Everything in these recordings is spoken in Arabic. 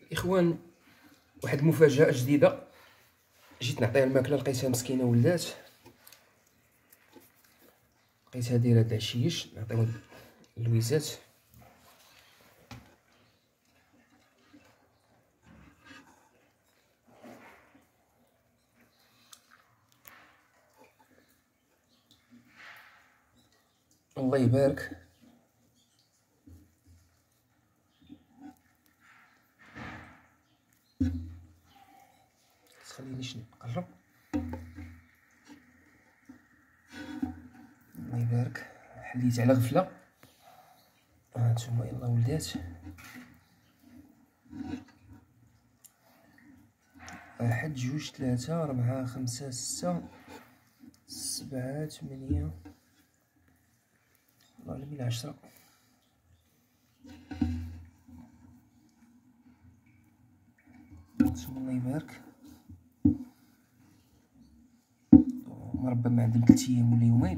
اخوان، واحد المفاجاه جديده. جيت نعطيها الماكله، لقيتها مسكينه ولات، لقيتها دايره د عشيش. نعطيو اللويزات. الله يبارك. خلينيش نقرب. الله يبارك. حليت على غفله. هانتوما يلا ولدات. واحد جوج ثلاثة ربعة خمسة ستة سبعة ثمانية، الله على 10. الله يبارك. مربى ما عندهم 3 ايام ولا يومين.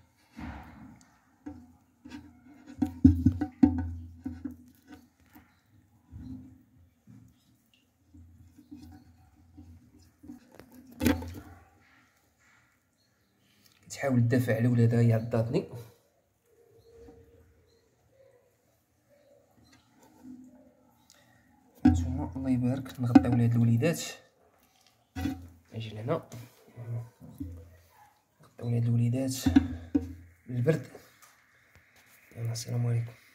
كتحاول تدافع على ولادها، هي عضاتني. نتوما الله يبارك. نغطيو لهاد الوليدات. نجي لهنا نغطيو لهاد الوليدات البرد. يلا السلام عليكم.